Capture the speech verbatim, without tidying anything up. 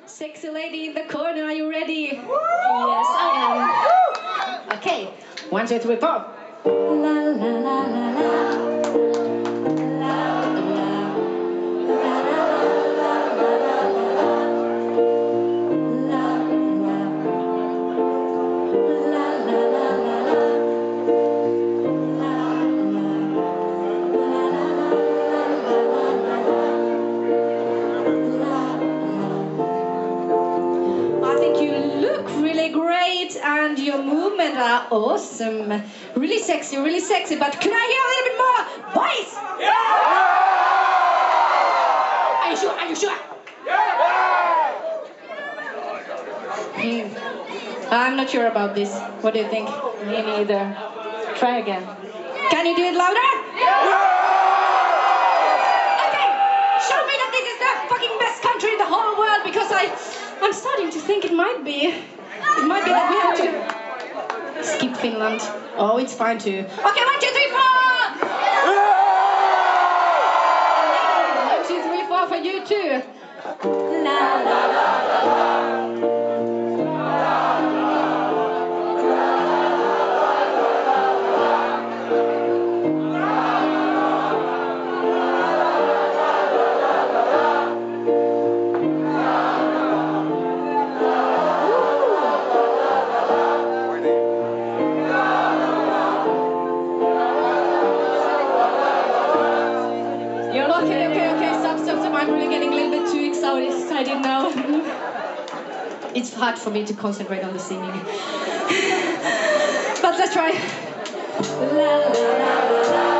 Sexy lady in the corner, are you ready? Yes, I am. Okay, one, two, three, four. La la la la la. And your movements are awesome. Really sexy, really sexy. But can I hear a little bit more voice? Yeah! Are you sure? Are you sure? Yeah! Hmm. I'm not sure about this. What do you think? Me neither. Try again. Can you do it louder? Yeah! Okay. Show me that this is the fucking best country in the whole world, because I, I'm starting to think it might be. It might be that we have to skip Finland. Oh, it's fine too. Okay, one, two, three, four! One, two, three, four for you too. La, la, la, la, la. Okay, okay, okay, stop, stop, stop. I'm really getting a little bit too excited now. It's hard for me to concentrate on the singing. But let's try. La, la, la, la, la.